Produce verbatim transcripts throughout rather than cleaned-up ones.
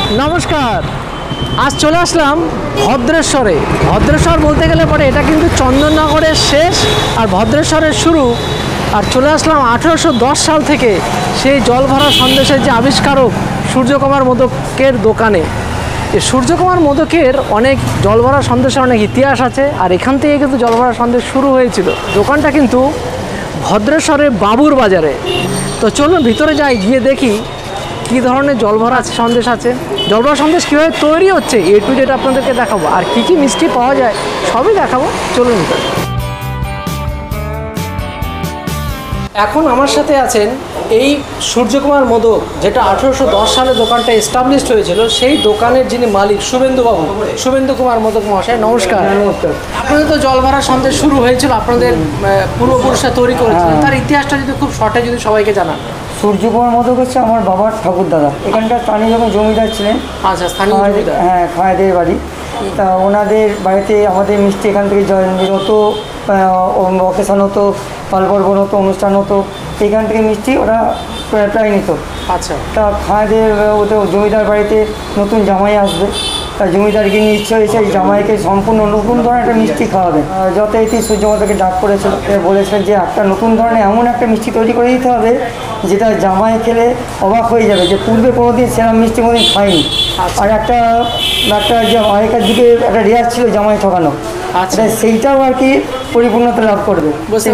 নমস্কার, আজ চলে আসলাম ভদ্রেশ্বরে। ভদ্রেশ্বর বলতে গেলে পরে এটা কিন্তু চন্দননগরের শেষ আর ভদ্রেশ্বরের শুরু। আর চলে আসলাম আঠেরোশো দশ সাল থেকে সেই জল ভরা সন্দেশের যে আবিষ্কারক সূর্যকুমার মোদকের দোকানে। এই সূর্যকুমার মোদকের অনেক জল ভরা সন্দেশের অনেক ইতিহাস আছে, আর এখান থেকে কিন্তু জল ভরা সন্দেশ শুরু হয়েছিল। দোকানটা কিন্তু ভদ্রেশ্বরের বাবুর বাজারে। তো চলুন ভিতরে যাই, গিয়ে দেখি কী ধরনের জলভরা সন্দেশ আছে, জলভরা সন্দেশ কীভাবে তৈরি হচ্ছে, এ টু জেড আপনাদেরকে দেখাবো। আর কী কী মিষ্টি পাওয়া যায় সবই দেখাবো, চলুন। এখন আমার সাথে আছেন এই সূর্যকুমার মোদক, যেটা আঠেরোশো দশ সালে দোকানটা এস্টাবলিশড হয়েছিল, সেই দোকানের যিনি মালিক শুভেন্দুবাবু, শুভেন্দু কুমার মোদক মহাশয়। নমস্কার। নমস্কার। আপনাদের তো জলভরা সন্দেশ শুরু হয়েছিল, আপনাদের পূর্বপুরুষরা তৈরি করেছিলেন, তার ইতিহাসটা যদি খুব শর্টে যদি সবাইকে জানান। সূর্যকুমার মোদক হচ্ছে আমার বাবার ঠাকুর দাদা, এখানকার স্থানীয় যখন জমিদার ছিলেন। আচ্ছা, স্থানীয় জমিদার। হ্যাঁ, খায়েদের বাড়ি। তা ওনাদের বাড়িতে আমাদের মিষ্টি এখান থেকে যত অকেশন হতো, পাল পার্বণ হতো, অনুষ্ঠান হতো, এখান থেকে মিষ্টি ওরা প্রায় নিত। আচ্ছা। তা খায়েদের ওদের জমিদার বাড়িতে নতুন জামাই আসবে, তা জমিদারকে নিয়ে ইচ্ছে হয়েছে এই জামাইকে সম্পূর্ণ নতুন ধরনের একটা মিষ্টি খাওয়াবে। যথারীতি সূর্যমাতাকে ডাক করেছিল, বলেছিলেন যে একটা নতুন ধরনের এমন একটা মিষ্টি তৈরি করে দিতে হবে যেটা জামাই খেলে অবাক হয়ে যাবে, যে পূর্বে কোনোদিন সেরকম মিষ্টি কোনোদিন খায়নি। আর একটা একটা যে আগেকার যুগে একটা রেয়াজ ছিল জামাই ঠকানো, আচ্ছা, সেইটাও আর কি পরিপূর্ণতা লাভ করবে।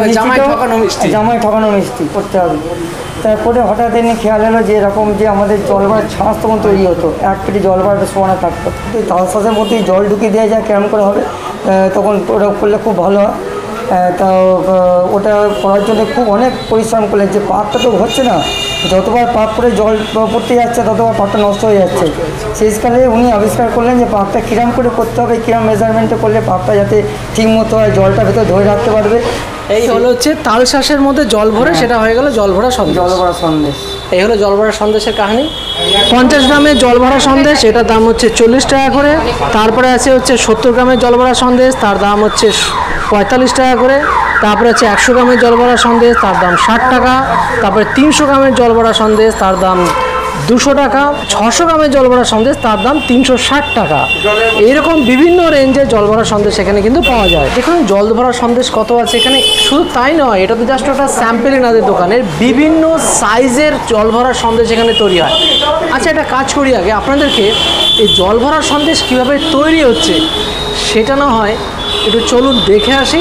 জামাই ঠকানো মিষ্টি করতে হবে। তারপরে হঠাৎ এনে খেয়াল এলো যে এরকম যে আমাদের জলবার ছাঁচ তখন তৈরি হতো, এক পেটে জলবার সমানে থাকতো, তাল শ্বাসের মধ্যে জল ঢুকিয়ে দেওয়া যায় কেমন করে হবে, তখন ওটা করলে খুব ভালো হয়। তা ওটা করার জন্য খুব অনেক পরিশ্রম করলেন, যে পাকটা তো হচ্ছে না, যতবার পাক করে জল পড়তে যাচ্ছে ততবার পাকটা নষ্ট হয়ে যাচ্ছে। শেষকালে উনি আবিষ্কার করলেন যে পাকটা কিরম করে করতে হবে, কিরম মেজারমেন্টে করলে পাকটা যাতে ঠিক মতো হয়, জলটা ভেতরে ধরে রাখতে পারবে। এই হলো হচ্ছে তাল শ্বাসের মধ্যে জল ভরে, সেটা হয়ে গেল জল ভরা সন্দেশ। জল ভরা সন্দেশ, এই হলো জল ভরা সন্দেশের কাহিনী। পঞ্চাশ গ্রামের জল ভরা সন্দেশ, এটার দাম হচ্ছে চল্লিশ টাকা করে। তারপরে আছে হচ্ছে সত্তর গ্রামের জল ভরা সন্দেশ, তার দাম হচ্ছে পঁয়তাল্লিশ টাকা করে। তারপরে হচ্ছে একশো গ্রামের জল ভরা সন্দেশ, তার দাম ষাট টাকা। তারপরে তিনশো গ্রামের জল ভরা সন্দেশ, তার দাম দুশো টাকা। ছশো গ্রামের জল ভরা সন্দেশ, তার দাম তিনশো ষাট টাকা। এইরকম বিভিন্ন রেঞ্জের জল ভরা সন্দেশ এখানে কিন্তু পাওয়া যায়। দেখুন জল ভরা সন্দেশ কত আছে এখানে। শুধু তাই নয়, এটা তো জাস্ট একটা স্যাম্পেল এনাদের দোকানের, বিভিন্ন সাইজের জল ভরা সন্দেশ এখানে তৈরি হয়। আচ্ছা, একটা কাজ করি, আগে আপনাদেরকে এই জল ভরা সন্দেশ কীভাবে তৈরি হচ্ছে সেটা না হয় একটু চলুন দেখে আসি।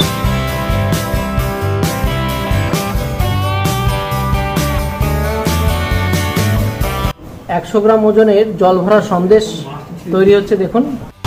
একশো গ্রাম ওজনের জল ভরা সন্দেশ তৈরি হচ্ছে, দেখুন।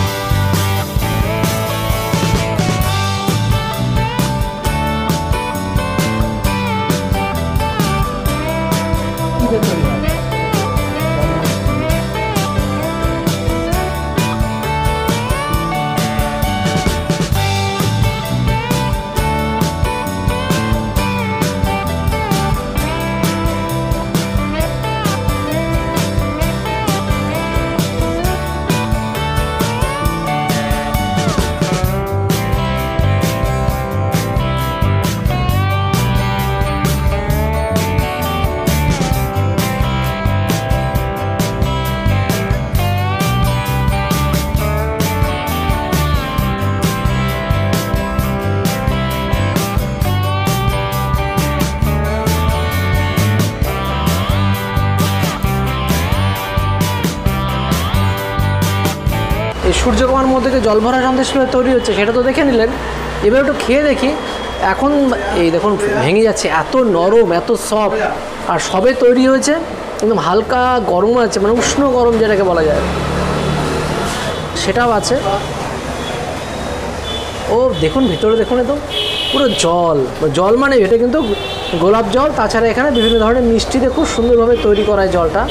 সূর্যকুমার মোদকে জল ভরা সন্দেশ তৈরি হচ্ছে সেটা তো দেখে নিলেন, এবার একটু খেয়ে দেখি। এখন এই দেখুন ভেঙে যাচ্ছে, এত নরম, এত সফট, আর সবে তৈরি হয়েছে, একদম হালকা গরম আছে, মানে উষ্ণ গরম যেটাকে বলা যায়, সেটাও আছে। ও দেখুন ভিতরে দেখুন, একদম পুরো জল জল মানে এটা কিন্তু গোলাপ জল। তাছাড়া এখানে বিভিন্ন ধরনের মিষ্টি দিয়ে খুব সুন্দরভাবে তৈরি করা হয় জলটা,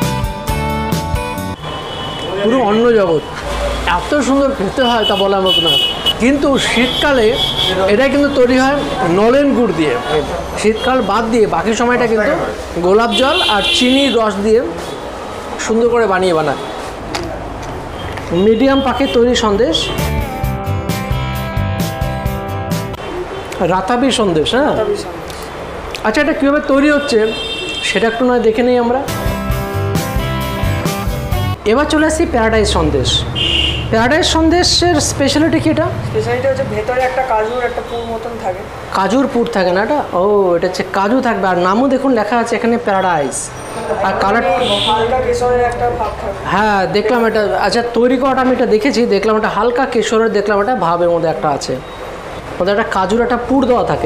পুরো অন্য জগৎ। এত সুন্দর খেতে হয় তা বলার মতো না। কিন্তু শীতকালে এটা কিন্তু তৈরি হয় নলেন গুড় দিয়ে, শীতকাল বাদ দিয়ে বাকি সময়টা কিন্তু গোলাপ জল আর চিনির রস দিয়ে সুন্দর করে বানিয়ে বানায়। মিডিয়াম পাকে তৈরি সন্দেশ, রাতাবি সন্দেশ। হ্যাঁ, আচ্ছা, এটা কীভাবে তৈরি হচ্ছে সেটা একটু নয় দেখে নেই আমরা। এবার চলে আসছি প্যারাডাইস সন্দেশ। প্যারাডাইস সন্দেশের স্পেশালিটি কি? এটা স্পেশালিটি হচ্ছে ভেতরে একটা কাজুর একটা পুর মতন থাকে। কাজুর পুর থাকে না এটা? ও, এটা হচ্ছে কাজু থাকবে। আর নামও দেখুন লেখা আছে এখানে প্যারাডাইস। আর কালার হালকা কেশরের একটা ভাব থাকে। হ্যাঁ দেখলাম এটা। আচ্ছা তৈরি করাটা আমি এটা দেখেছি, দেখলাম এটা হালকা কেশরের, দেখলাম এটা ভাবের মধ্যে একটা আছে, ওদের একটা কাজুর একটা পুর দেওয়া থাকে।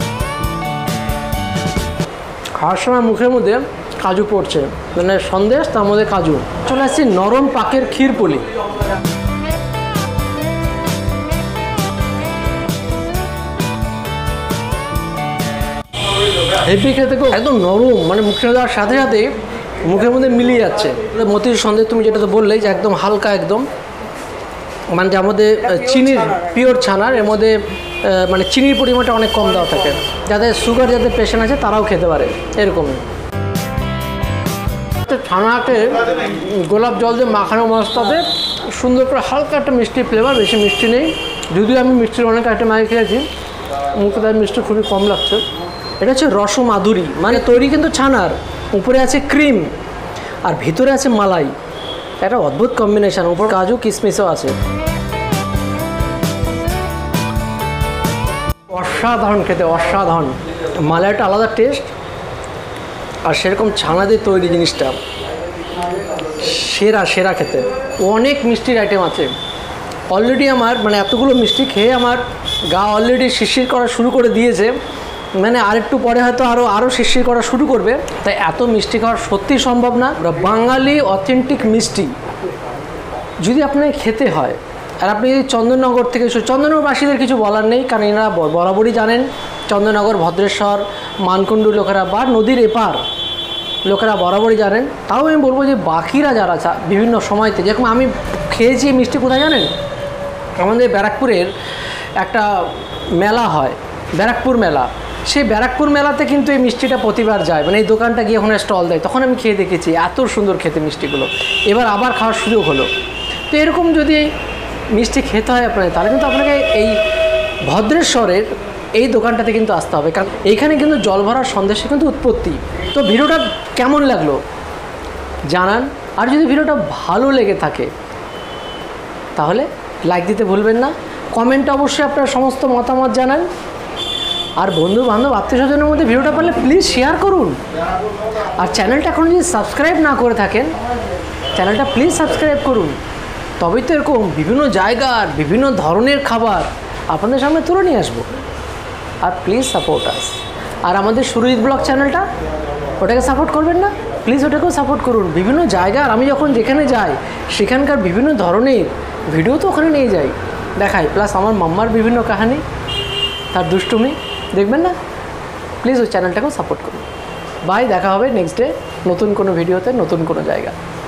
খাওয়ার সময় মুখের মধ্যে কাজু পড়ছে, মানে সন্দেশ তার মধ্যে কাজু। চলে আসছি নরম পাকের ক্ষীরপুলি। হেভি খেতে খুব একদম নরম, মানে মুখে দেওয়ার সাথে সাথে মুখের মধ্যে মিলিয়ে যাচ্ছে। মতির সন্দেশ তুমি যেটা তো বললেই যে একদম হালকা, একদম মানে যার মধ্যে চিনির পিওর ছানার, এর মধ্যে মানে চিনির পরিমাণটা অনেক কম দেওয়া থাকে, যাদের সুগার যাদের পেশেন্ট আছে তারাও খেতে পারে এরকমই। ছানাকে গোলাপ জল দিয়ে মাখানো মশলাতে সুন্দর করে হালকা একটা মিষ্টি ফ্লেভার, বেশি মিষ্টি নেই, যদিও আমি মিষ্টির অনেক আইটেম আগে খেয়েছি, মুখে তার মিষ্টি খুবই কম লাগছে। এটা হচ্ছে রসমাধুরী, মানে তৈরি কিন্তু ছানার, উপরে আছে ক্রিম আর ভিতরে আছে মালাই, একটা অদ্ভুত কম্বিনেশন, উপর কাজু কিশমিশও আছে। অসাধারণ খেতে, অসাধারণ। মালাইটা আলাদা টেস্ট, আর সেরকম ছানা দিয়ে তৈরি জিনিসটা সেরা সেরা খেতে। অনেক মিষ্টির আইটেম আছে। অলরেডি আমার মানে এতগুলো মিষ্টি খেয়ে আমার গা অলরেডি শিরশির করা শুরু করে দিয়েছে, মানে আরেকটু পরে হয়তো আরও আরও শিরশির করা শুরু করবে। তাই এত মিষ্টি খাওয়া সত্যি সম্ভব না। বাঙালি অথেন্টিক মিষ্টি যদি আপনাকে খেতে হয়, আর আপনি যদি চন্দননগর থেকে, চন্দননগরবাসীদের কিছু বলার নেই, কারণ এনারা বরাবরই জানেন চন্দননগর, ভদ্রেশ্বর, মানকুণ্ডু লোকেরা বা নদীর এপার লোকেরা বরাবরই জানেন। তাও আমি বলবো যে বাকিরা যারা বিভিন্ন সময়তে, যেরকম আমি খেয়েছি মিষ্টি কোথায় জানেন, আমাদের ব্যারাকপুরের একটা মেলা হয়, ব্যারাকপুর মেলা। সেই ব্যারাকপুর মেলাতে কিন্তু এই মিষ্টিটা প্রতিবার যায়, মানে এই দোকানটা গিয়ে ওখানে স্টল দেয়, তখন আমি খেয়ে দেখেছি এত সুন্দর খেতে মিষ্টিগুলো। এবার আবার খাওয়ার সুযোগ হলো। তো এরকম যদি মিষ্টি খেতে হয় আপনাকে, তাহলে কিন্তু আপনাকে এই ভদ্রেশ্বরের এই দোকানটাতে কিন্তু আসতে হবে, কারণ এইখানে কিন্তু জল ভরার সন্দেশের কিন্তু উৎপত্তি। তো ভিডিওটা কেমন লাগলো জানান, আর যদি ভিডিওটা ভালো লেগে থাকে তাহলে লাইক দিতে ভুলবেন না, কমেন্টে অবশ্যই আপনার সমস্ত মতামত জানান, আর বন্ধু বান্ধব আত্মীয় স্বজনের মধ্যে ভিডিওটা পারলে প্লিজ শেয়ার করুন। আর চ্যানেলটা এখন যদি সাবস্ক্রাইব না করে থাকেন, চ্যানেলটা প্লিজ সাবস্ক্রাইব করুন, তবেই তো এরকম বিভিন্ন জায়গার বিভিন্ন ধরনের খাবার আপনাদের সামনে তুলে নিয়ে আসবো। আর প্লিজ সাপোর্ট আস। আর আমাদের সুরজিৎ ব্লগ চ্যানেলটা, ওটাকে সাপোর্ট করবেন না? প্লিজ ওটাকেও সাপোর্ট করুন। বিভিন্ন জায়গার আমি যখন যেখানে যাই সেখানকার বিভিন্ন ধরনের ভিডিও তো ওখানে নিয়ে যাই, দেখাই, প্লাস আমার মাম্মার বিভিন্ন কাহিনী, তার দুষ্টুমি দেখবেন না? প্লিজ ওই চ্যানেলটাকেও সাপোর্ট করুন। বাই, দেখা হবে নেক্সট ডে নতুন কোনো ভিডিওতে, নতুন কোনো জায়গা।